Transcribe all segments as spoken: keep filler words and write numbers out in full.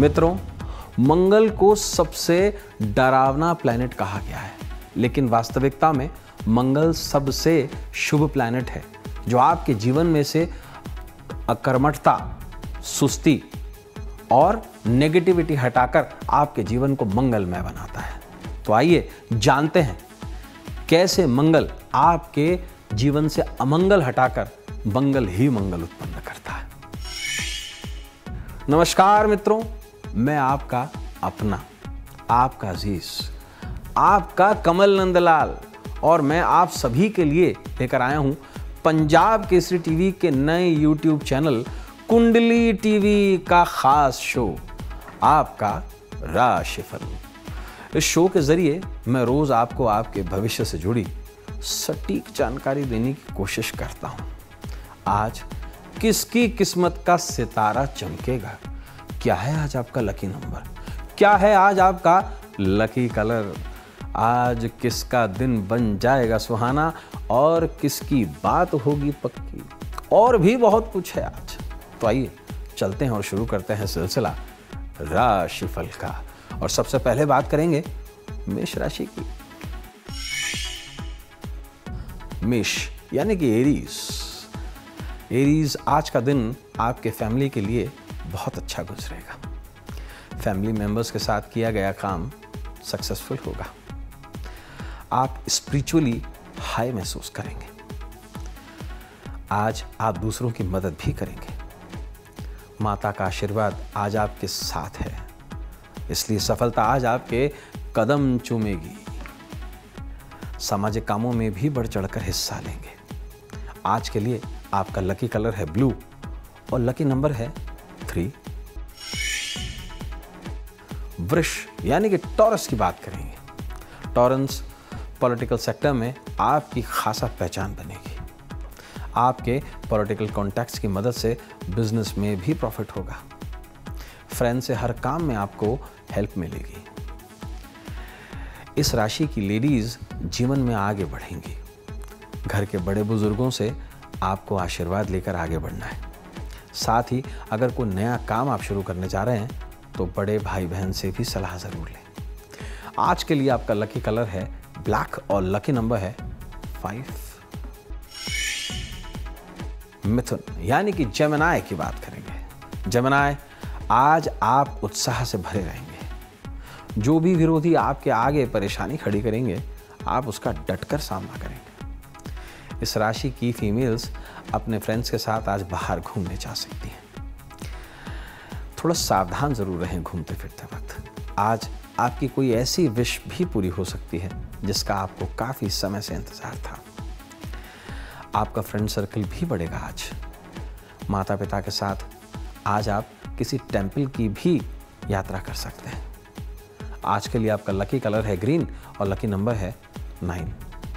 मित्रों, मंगल को सबसे डरावना प्लैनेट कहा गया है, लेकिन वास्तविकता में मंगल सबसे शुभ प्लैनेट है जो आपके जीवन में से अकर्मठता, सुस्ती और नेगेटिविटी हटाकर आपके जीवन को मंगलमय बनाता है। तो आइए जानते हैं कैसे मंगल आपके जीवन से अमंगल हटाकर मंगल ही मंगल उत्पन्न करता है। नमस्कार मित्रों, मैं आपका अपना, आपका अजीज, आपका कमल नंदलाल और मैं आप सभी के लिए लेकर आया हूं पंजाब केसरी टीवी के नए यूट्यूब चैनल कुंडली टीवी का खास शो, आपका राशिफल। इस शो के जरिए मैं रोज आपको आपके भविष्य से जुड़ी सटीक जानकारी देने की कोशिश करता हूं। आज किसकी किस्मत का सितारा चमकेगा, क्या है आज आपका लकी नंबर, क्या है आज आपका लकी कलर, आज किसका दिन बन जाएगा सुहाना और किसकी बात होगी पक्की, और भी बहुत कुछ है आज। तो आइए चलते हैं और शुरू करते हैं सिलसिला राशिफल का। और सबसे पहले बात करेंगे मेष राशि की। मेष यानी कि एरीज। एरीज, आज का दिन आपके फैमिली के लिए बहुत अच्छा गुजरेगा। फैमिली मेंबर्स के साथ किया गया काम सक्सेसफुल होगा। आप स्पिरिचुअली हाई महसूस करेंगे। आज आप दूसरों की मदद भी करेंगे। माता का आशीर्वाद आज आपके साथ है, इसलिए सफलता आज आपके कदम चूमेगी। सामाजिक कामों में भी बढ़ चढ़कर हिस्सा लेंगे। आज के लिए आपका लकी कलर है ब्लू और लकी नंबर है थ्री। वृष यानी कि टॉरस की बात करेंगे। टॉरस पॉलिटिकल सेक्टर में आपकी खासा पहचान बनेगी। आपके पॉलिटिकल कॉन्टैक्ट्स की मदद से बिजनेस में भी प्रॉफिट होगा। फ्रेंड से हर काम में आपको हेल्प मिलेगी। इस राशि की लेडीज जीवन में आगे बढ़ेंगी। घर के बड़े बुजुर्गों से आपको आशीर्वाद लेकर आगे बढ़ना है। साथ ही अगर कोई नया काम आप शुरू करने जा रहे हैं तो बड़े भाई बहन से भी सलाह जरूर लें। आज के लिए आपका लकी कलर है ब्लैक और लकी नंबर है फाइव। मिथुन यानी कि जेमिनी की बात करेंगे। जेमिनी, आज आप उत्साह से भरे रहेंगे। जो भी विरोधी आपके आगे परेशानी खड़ी करेंगे, आप उसका डटकर सामना करेंगे। इस राशि की फीमेल्स अपने फ्रेंड्स के साथ आज बाहर घूमने जा सकती हैं। थोड़ा सावधान जरूर रहें घूमते फिरते वक्त। आज आपकी कोई ऐसी विश भी पूरी हो सकती है जिसका आपको काफी समय से इंतजार था। आपका फ्रेंड सर्कल भी बढ़ेगा। आज माता पिता के साथ आज आप किसी टेंपल की भी यात्रा कर सकते हैं। आज के लिए आपका लकी कलर है ग्रीन और लकी नंबर है नाइन।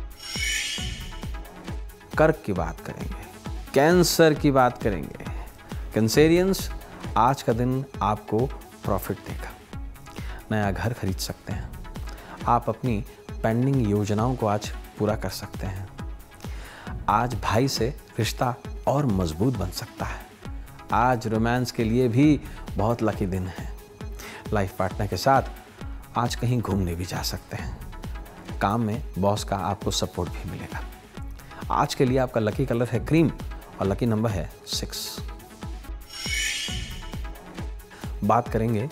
कर्क की बात करेंगे, कैंसर की बात करेंगे। कैंसेरियंस, आज का दिन आपको प्रॉफिट देगा। नया घर खरीद सकते हैं। आप अपनी पेंडिंग योजनाओं को आज पूरा कर सकते हैं। आज भाई से रिश्ता और मजबूत बन सकता है। आज रोमांस के लिए भी बहुत लकी दिन है। लाइफ पार्टनर के साथ आज कहीं घूमने भी जा सकते हैं। काम में बॉस का आपको सपोर्ट भी मिलेगा। आज के लिए आपका लकी कलर है क्रीम और लकी नंबर है सिक्स। बात करेंगे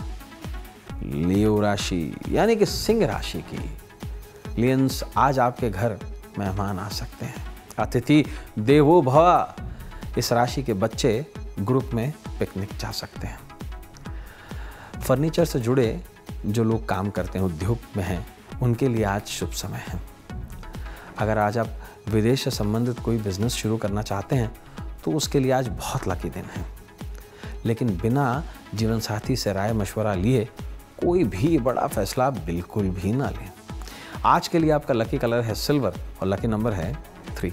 लियो राशि यानी कि सिंह राशि की। लियंस, आज आपके घर मेहमान आ सकते हैं। अतिथि देवो भव। इस राशि के बच्चे ग्रुप में पिकनिक जा सकते हैं। फर्नीचर से जुड़े जो लोग काम करते हैं, उद्योग में हैं, उनके लिए आज शुभ समय है। अगर आज आप विदेश से संबंधित कोई बिजनेस शुरू करना चाहते हैं तो उसके लिए आज बहुत लकी दिन है। लेकिन बिना जीवन साथी से राय मशवरा लिए कोई भी बड़ा फैसला बिल्कुल भी ना लें। आज के लिए आपका लकी कलर है सिल्वर और लकी नंबर है थ्री।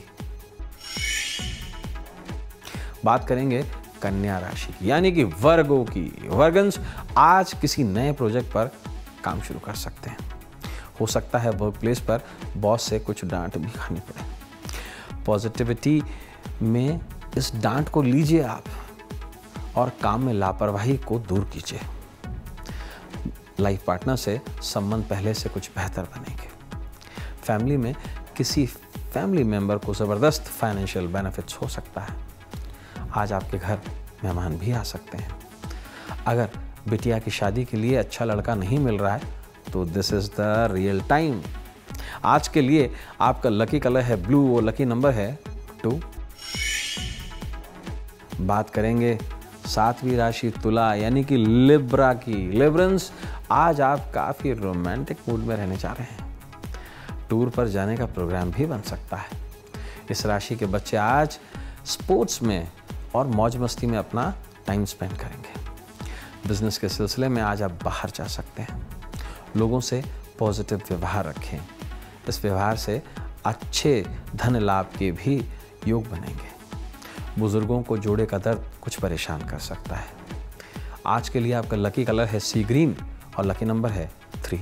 बात करेंगे कन्या राशि यानी कि वर्गों की। वर्गन्स, आज किसी नए प्रोजेक्ट पर काम शुरू कर सकते हैं। हो सकता है वर्क प्लेस पर बॉस से कुछ डांट भी खानी पड़े। पॉजिटिविटी में इस डांट को लीजिए आप और काम में लापरवाही को दूर कीजिए। लाइफ पार्टनर से संबंध पहले से कुछ बेहतर बनेंगे। फैमिली में किसी फैमिली मेंबर को ज़बरदस्त फाइनेंशियल बेनिफिट्स हो सकता है। आज आपके घर मेहमान भी आ सकते हैं। अगर बिटिया की शादी के लिए अच्छा लड़का नहीं मिल रहा है तो this is the real time. आज के लिए आपका लकी कलर है ब्लू और लकी नंबर है टू। बात करेंगे सातवीं राशि तुला यानी कि लिब्रा की। लिब्रंस, आज आप काफ़ी रोमांटिक मूड में रहने जा रहे हैं। टूर पर जाने का प्रोग्राम भी बन सकता है। इस राशि के बच्चे आज स्पोर्ट्स में और मौज मस्ती में अपना टाइम स्पेंड करेंगे। बिजनेस के सिलसिले में आज आप बाहर जा सकते हैं। लोगों से पॉजिटिव व्यवहार रखें। इस व्यवहार से अच्छे धन लाभ के भी योग बनेंगे। बुजुर्गों को जोड़े का दर्द कुछ परेशान कर सकता है। आज के लिए आपका लकी कलर है सी ग्रीन और लकी नंबर है थ्री।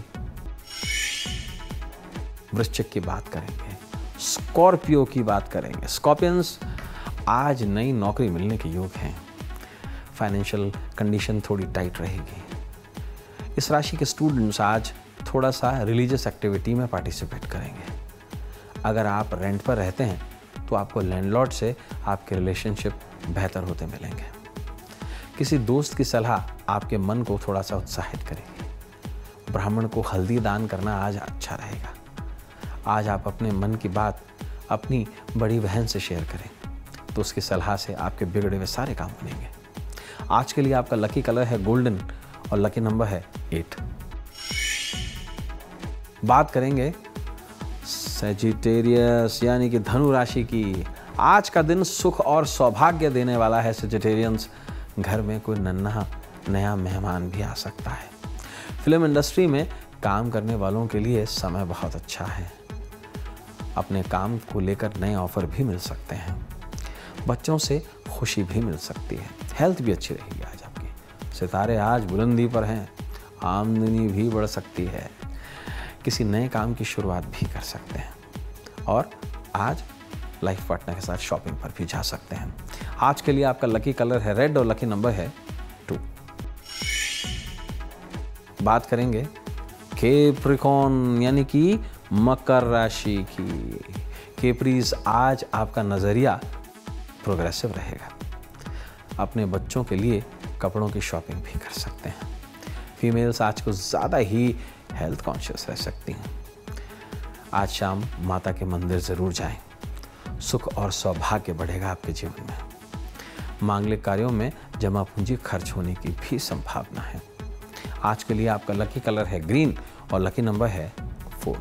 वृश्चिक की बात करेंगे, स्कॉर्पियो की बात करेंगे। स्कॉर्पियंस, आज नई नौकरी मिलने के योग हैं। फाइनेंशियल कंडीशन थोड़ी टाइट रहेगी। इस राशि के स्टूडेंट्स आज थोड़ा सा रिलीजियस एक्टिविटी में पार्टिसिपेट करेंगे। अगर आप रेंट पर रहते हैं तो आपको लैंडलॉर्ड से आपके रिलेशनशिप बेहतर होते मिलेंगे। किसी दोस्त की सलाह आपके मन को थोड़ा सा उत्साहित करेगी। ब्राह्मण को हल्दी दान करना आज अच्छा रहेगा। आज आप अपने मन की बात अपनी बड़ी बहन से शेयर करें तो उसकी सलाह से आपके बिगड़े हुए सारे काम बनेंगे। आज के लिए आपका लकी कलर है गोल्डन और लकी नंबर है एट। बात करेंगे सजिटेरियस यानी कि धनु राशि की। आज का दिन सुख और सौभाग्य देने वाला है। सजिटेरियंस, घर में कोई नन्हा नया मेहमान भी आ सकता है। फिल्म इंडस्ट्री में काम करने वालों के लिए समय बहुत अच्छा है। अपने काम को लेकर नए ऑफर भी मिल सकते हैं। बच्चों से खुशी भी मिल सकती है। हेल्थ भी अच्छी रहेगी आज आपकी। सितारे आज बुलंदी पर हैं। आमदनी भी बढ़ सकती है। किसी नए काम की शुरुआत भी कर सकते हैं और आज लाइफ पार्टनर के साथ शॉपिंग पर भी जा सकते हैं। आज के लिए आपका लकी कलर है रेड और लकी नंबर है टू। बात करेंगे कैप्रिकॉर्न यानी कि मकर राशि की। कैप्रीज, आज आपका नज़रिया प्रोग्रेसिव रहेगा। अपने बच्चों के लिए कपड़ों की शॉपिंग भी कर सकते हैं। फीमेल्स आज कुछ ज़्यादा ही हेल्थ कॉन्शियस रह सकती हैं। आज शाम माता के मंदिर ज़रूर जाएं। सुख और सौभाग्य बढ़ेगा आपके जीवन में। मांगलिक कार्यों में जमा पूंजी खर्च होने की भी संभावना है। आज के लिए आपका लकी कलर है ग्रीन और लकी नंबर है फोर।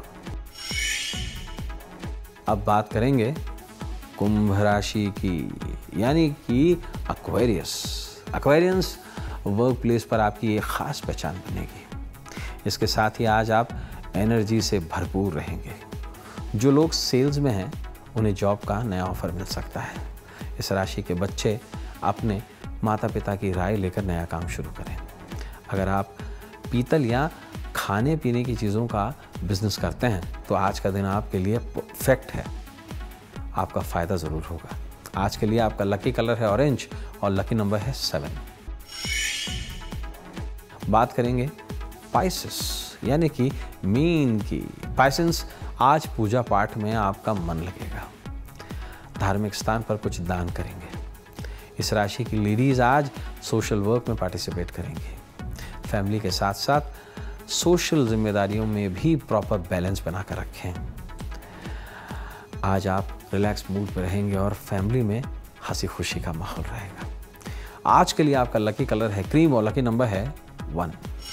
अब बात करेंगे कुंभ राशि की यानी कि एक्वेरियस। एक्वेरियंस, वर्क प्लेस पर आपकी एक खास पहचान बनेगी। इसके साथ ही आज आप एनर्जी से भरपूर रहेंगे। जो लोग सेल्स में हैं उन्हें जॉब का नया ऑफर मिल सकता है। इस राशि के बच्चे अपने माता पिता की राय लेकर नया काम शुरू करें। अगर आप पीतल या खाने पीने की चीज़ों का बिजनेस करते हैं तो आज का दिन आपके लिए परफेक्ट है। आपका फ़ायदा ज़रूर होगा। आज के लिए आपका लकी कलर है ऑरेंज और लकी नंबर है सेवन। बात करेंगे पाइसेस यानी कि मीन की। पाइसेंस, आज पूजा पाठ में आपका मन लगेगा। धार्मिक स्थान पर कुछ दान करेंगे। इस राशि की लेडीज आज सोशल वर्क में पार्टिसिपेट करेंगी। फैमिली के साथ साथ सोशल जिम्मेदारियों में भी प्रॉपर बैलेंस बनाकर रखें। आज आप रिलैक्स मूड पर रहेंगे और फैमिली में हंसी खुशी का माहौल रहेगा। आज के लिए आपका लकी कलर है क्रीम और लकी नंबर है वन।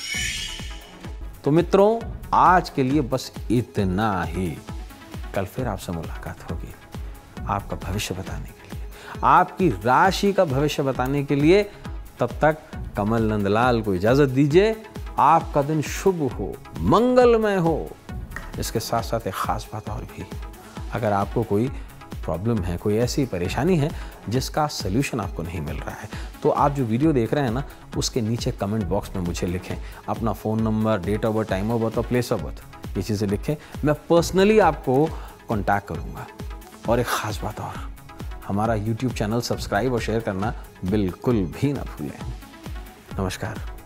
तो मित्रों, आज के लिए बस इतना ही। कल फिर आपसे मुलाकात होगी आपका भविष्य बताने के लिए, आपकी राशि का भविष्य बताने के लिए। तब तक कमल नंदलाल को इजाजत दीजिए। आपका दिन शुभ हो, मंगलमय हो। इसके साथ साथ एक खास बात और भी, अगर आपको कोई प्रॉब्लम है, कोई ऐसी परेशानी है जिसका सलूशन आपको नहीं मिल रहा है, तो आप जो वीडियो देख रहे हैं ना, उसके नीचे कमेंट बॉक्स में मुझे लिखें अपना phone number, date of birth, time of birth और प्लेस ऑफ बर्थ, ये चीज़ें लिखें। मैं पर्सनली आपको कॉन्टैक्ट करूँगा। और एक ख़ास बात और, हमारा यूट्यूब चैनल सब्सक्राइब और शेयर करना बिल्कुल भी ना भूलें। नमस्कार।